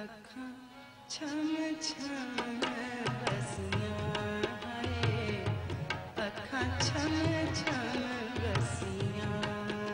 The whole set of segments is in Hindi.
अखा छम छम बसियां है, अखा छम छम बसियां,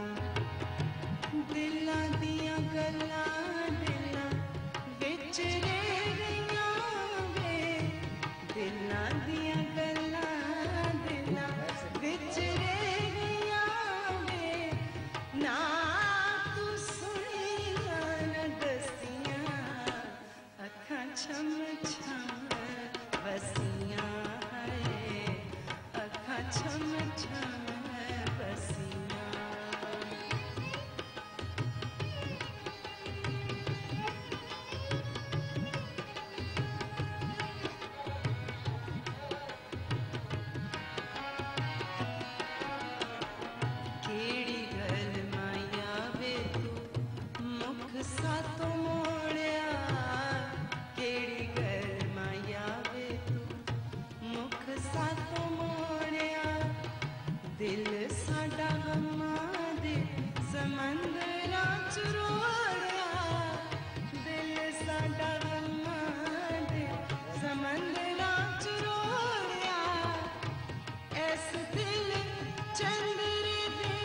दिलां दियां गल्लां दिलां विच रह गईयां वे, दिलां दियां गल्लां दिलां विच रह गईयां वे, ना तू सुनियां न दसियां, अखा छम छम बसियां है, अखा छम छम बसियां। केड़ी गल माया वे तू मुख सातों मोड़िया, केड़ी गल माया वे तू मुख सातों मोड़िया, दिल साडा गम्मां दे समंदरां च रोड़िया, दिल साडा गम्मां दे समंदरां च रोड़िया, ऐस दिल चंद्रे दे,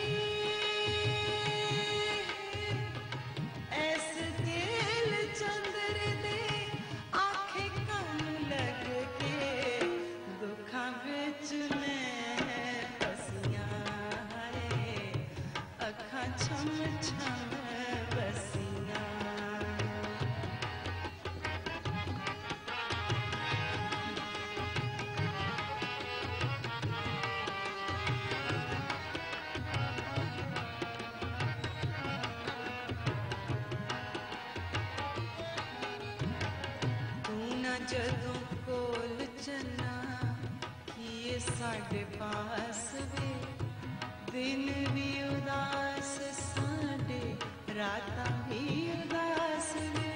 ऐस दिल चंद्रे दे आखे कन लग के, दुखां विच मैं फसियां है, अखा छम छम बसियां। जदों कोल चलना किए साढ़े पास वे, दिन भी उदास साढ़े रातां भी उदास वे,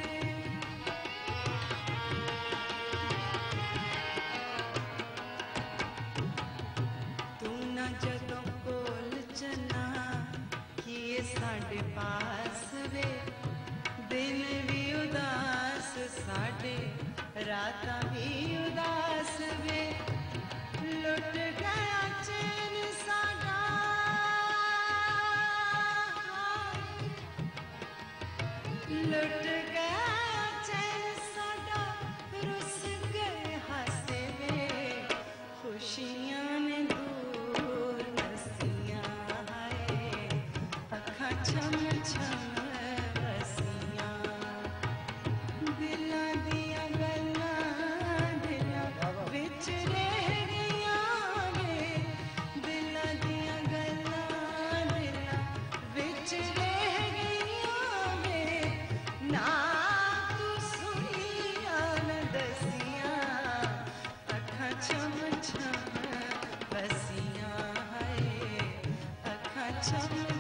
तू ना जदों कोल चलना किए साढ़े पास वे, दिन भी उदास साढ़े रातां भी उदास वे, लुट गया चैन साडा, लुट गया चैन साडा, रुस गए हासे वे, खुशियां ने दूर नसियां है, अखा छम छम बसियां, दिलां दियां गल्लां दिलां विच रह गईयां वे, दिलां दियां गल्लां दिलां विच रह गईयां वे, ना तू सुनियां न दसियां, अखा छम छम बसियां है, अखा छम